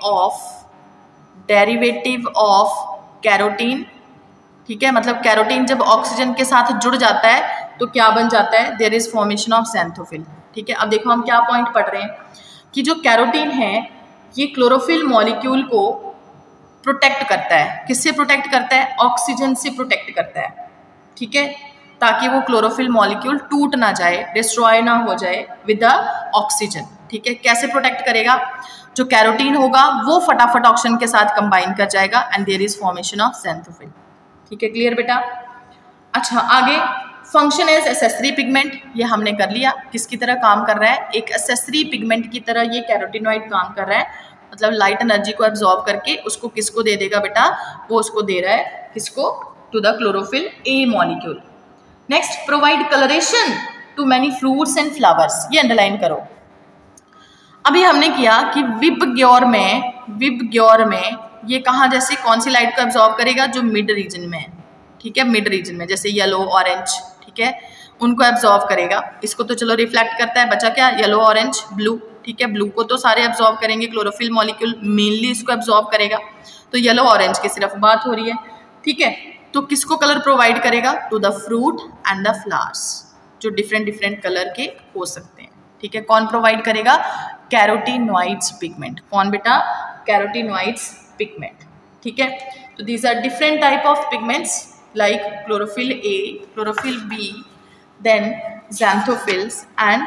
Speaker 1: of carotene, ठीक है। मतलब कैरोटीन जब ऑक्सीजन के साथ जुड़ जाता है तो क्या बन जाता है, there is formation of xanthophyll, ठीक है। अब देखो हम क्या पॉइंट पढ़ रहे हैं कि जो कैरोटीन है ये क्लोरोफिल मॉलिक्यूल को प्रोटेक्ट करता है, किससे प्रोटेक्ट करता है, ऑक्सीजन से प्रोटेक्ट करता है, ठीक है, ताकि वो क्लोरोफिल मॉलिक्यूल टूट ना जाए, डिस्ट्रॉय ना हो जाए विद द ऑक्सीजन, ठीक है। कैसे प्रोटेक्ट करेगा, जो कैरोटीन होगा वो फटाफट ऑक्सीजन के साथ कंबाइन कर जाएगा and there is formation of xanthophyll, ठीक है, क्लियर बेटा। अच्छा आगे फंक्शन एज एसेसरी पिगमेंट, ये हमने कर लिया। किसकी तरह काम कर रहा है? एक एसेसरी पिगमेंट की तरह ये कैरोटीनॉइड काम कर रहा है, मतलब लाइट एनर्जी को एब्जॉर्ब करके उसको किसको दे देगा बेटा? वो उसको दे रहा है किसको? To the chlorophyll A molecule. Next, provide coloration to many fruits and flowers, ये अंडरलाइन करो। अभी हमने किया कि विबग्योर में ये कहाँ, जैसे कौन सी लाइट को एब्जॉर्ब करेगा? जो मिड रीजन में है, ठीक है, मिड रीजन में, जैसे येलो ऑरेंज, ठीक है, उनको एब्जॉर्ब करेगा। इसको तो चलो रिफ्लेक्ट करता है, बचा क्या? येलो ऑरेंज ब्लू, ठीक है, ब्लू को तो सारे एब्जॉर्ब करेंगे, क्लोरोफिल मॉलिक्यूल मेनली इसको एब्जॉर्ब करेगा, तो येलो ऑरेंज की सिर्फ बात हो रही है, ठीक है। तो किसको कलर प्रोवाइड करेगा? To the fruit and the flowers, जो डिफरेंट डिफरेंट कलर के हो सकते हैं, ठीक है। कौन प्रोवाइड करेगा? Carotenoids pigment. कौन बेटा? कैरोटीनॉइड्स पिगमेंट, ठीक है। तो these are different type of pigments like chlorophyll A, chlorophyll B, then xanthophylls and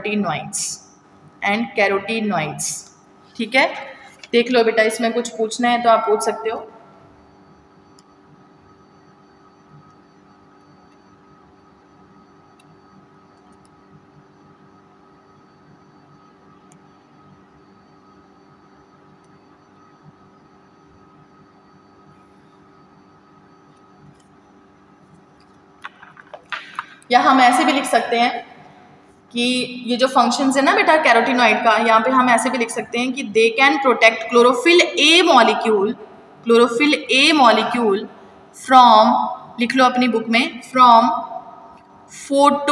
Speaker 1: carotenoids, ठीक है। देख लो बेटा, इसमें कुछ पूछना है तो आप पूछ सकते हो। या हम ऐसे भी लिख सकते हैं कि ये जो फंक्शंस है ना बेटा कैरोटीनॉइड का, यहाँ पे हम ऐसे भी लिख सकते हैं कि they can protect chlorophyll A molecule from, लिख लो अपनी बुक में, from photo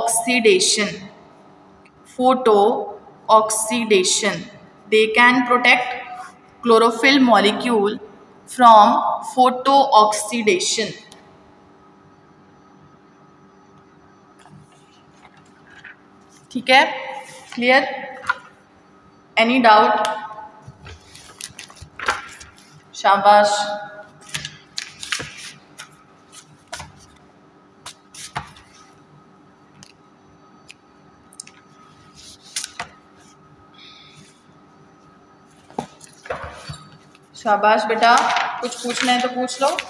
Speaker 1: oxidation. They can protect chlorophyll molecule from photo oxidation, ठीक है। क्लियर? Any doubt? शाबाश। शाबाश बेटा, कुछ पूछना है तो पूछ लो।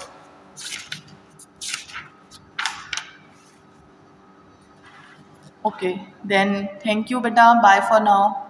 Speaker 1: Okay, then thank you beta, bye for now.